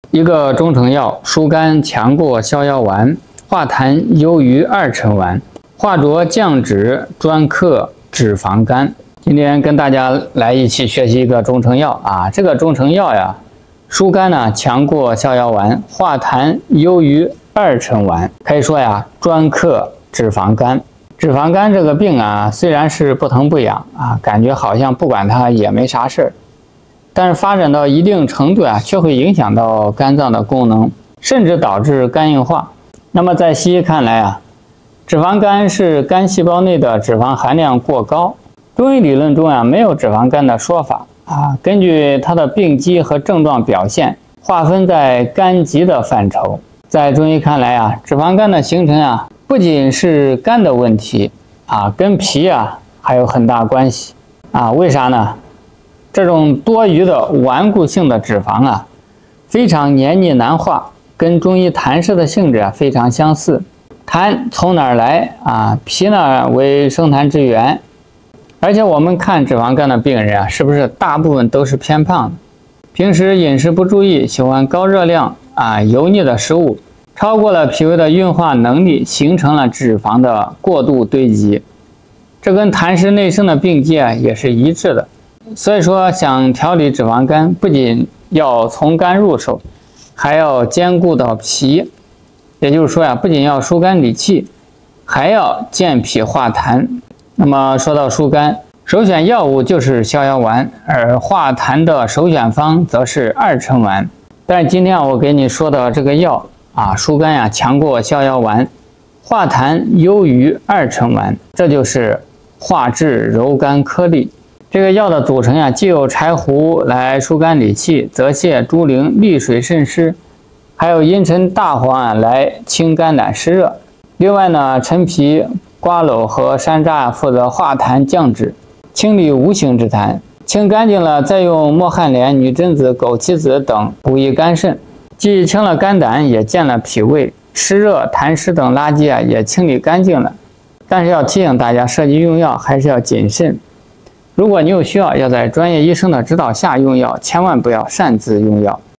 一个中成药，疏肝强过逍遥丸，化痰优于二陈丸，化浊降脂，专克脂肪肝。今天跟大家来一起学习一个中成药啊，这个中成药呀，疏肝呢强过逍遥丸，化痰优于二陈丸，可以说呀，专克脂肪肝。脂肪肝这个病啊，虽然是不疼不痒啊，感觉好像不管它也没啥事儿，但是发展到一定程度啊，却会影响到肝脏的功能，甚至导致肝硬化。那么在西医看来啊，脂肪肝是肝细胞内的脂肪含量过高。中医理论中啊，没有脂肪肝的说法啊。根据它的病机和症状表现，划分在肝疾的范畴。在中医看来啊，脂肪肝的形成啊，不仅是肝的问题啊，跟脾啊还有很大关系啊。为啥呢？这种多余的顽固性的脂肪啊，非常黏腻难化，跟中医痰湿的性质非常相似。痰从哪儿来啊？脾呢为生痰之源。而且我们看脂肪肝的病人啊，是不是大部分都是偏胖的？平时饮食不注意，喜欢高热量啊、油腻的食物，超过了脾胃的运化能力，形成了脂肪的过度堆积。这跟痰湿内生的病机啊也是一致的。所以说，想调理脂肪肝，不仅要从肝入手，还要兼顾到脾。也就是说呀，不仅要疏肝理气，还要健脾化痰。那么说到疏肝，首选药物就是逍遥丸，而化痰的首选方则是二陈丸。但是今天我给你说的这个药啊，疏肝呀强过逍遥丸，化痰优于二陈丸，这就是化炙柔肝颗粒。这个药的组成呀，既有柴胡来疏肝理气，泽泻、猪苓利水渗湿，还有茵陈、大黄来清肝胆湿热。另外呢，陈皮、瓜蒌和山楂负责化痰降脂，清理无形之痰。清干净了，再用墨旱莲、女贞子、枸杞子等补益肝肾，既清了肝胆，也健了脾胃，湿热、痰湿等垃圾啊也清理干净了。但是要提醒大家，涉及用药还是要谨慎。如果你有需要，要在专业医生的指导下用药，千万不要擅自用药。